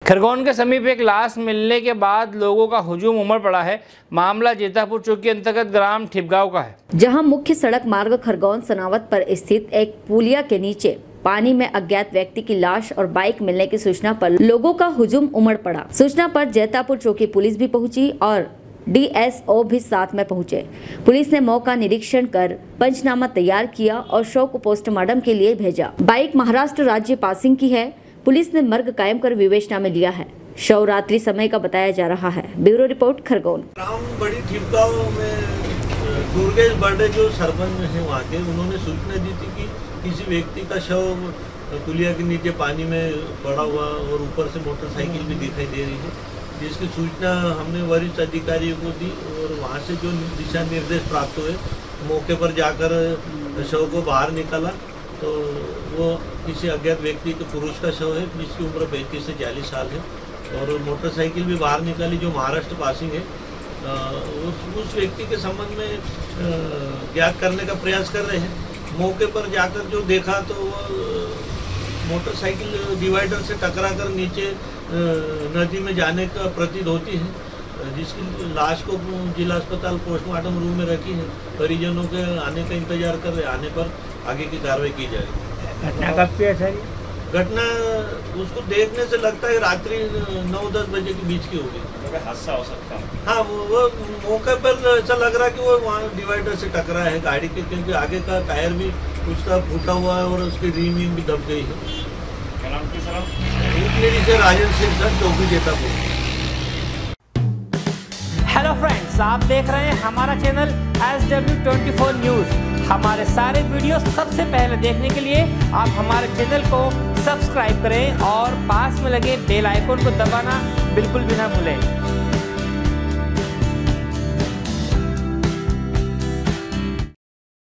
खरगोन के समीप एक लाश मिलने के बाद लोगों का हुजूम उमड़ पड़ा है। मामला जेतापुर चौकी अंतर्गत ग्राम ठिपगांव का है, जहां मुख्य सड़क मार्ग खरगोन सनावत पर स्थित एक पुलिया के नीचे पानी में अज्ञात व्यक्ति की लाश और बाइक मिलने की सूचना पर लोगों का हुजूम उमड़ पड़ा। सूचना पर जेतापुर चौकी पुलिस भी पहुंची और DSO भी साथ में पहुंचे। पुलिस ने मौका निरीक्षण कर पंचनामा तैयार किया और शव को पोस्टमार्टम के लिए भेजा। बाइक महाराष्ट्र राज्य पासिंग की है। पुलिस ने मर्ग कायम कर विवेचना में लिया है। शव रात्रि समय का बताया जा रहा है। Bureau report Khargone. ग्राम बड़ी ठिपगांव में दुर्गेश बर्डे जो सरपंच हैं वहाँ के, उन्होंने सूचना दी थी कि किसी व्यक्ति का शव पुलिया के नीचे पानी में पड़ा हुआ और ऊपर से मोटरसाइकिल भी दिखाई दे रही है, जिसकी सूचना हमने वरिष्ठ अधिकारियों को दी और वहाँ से जो दिशा निर्देश प्राप्त हुए, मौके पर जाकर शव को बाहर निकाला तो वो किसी अज्ञात व्यक्ति के पुरुष का शव है, जिसकी उम्र 35 से 40 साल है और मोटरसाइकिल भी बाहर निकाली जो महाराष्ट्र पासिंग है। उस व्यक्ति के संबंध में ज्ञात करने का प्रयास कर रहे हैं। मौके पर जाकर जो देखा तो मोटरसाइकिल डिवाइडर से टकरा कर नीचे नदी में जाने का प्रतीत होती है, जिसकी लाश को जिला अस्पताल पोस्टमार्टम रूम में रखी है। परिजनों के आने का इंतजार कर रहे, आने पर आगे की कार्रवाई की जाएगी। घटना कब की है सर? घटना उसको देखने से लगता है रात्रि 9-10 बजे के बीच की होगी। हादसा हो सकता है। हाँ, वो मौके पर ऐसा लग रहा है कि वो वहाँ डिवाइडर से टकरा है गाड़ी के, क्योंकि आगे का टायर भी उसका फूटा हुआ है और उसकी रीम भी दब गई है। क्या नाम की सर? से राजन सिंह सर, चौकी जेतापुर। हेलो फ्रेंड्स, आप देख रहे हैं हमारा चैनल SW24 न्यूज़। हमारे सारे वीडियो सबसे पहले देखने के लिए आप हमारे चैनल को सब्सक्राइब करें और पास में लगे बेल आइकन को दबाना बिल्कुल भी ना भूलें।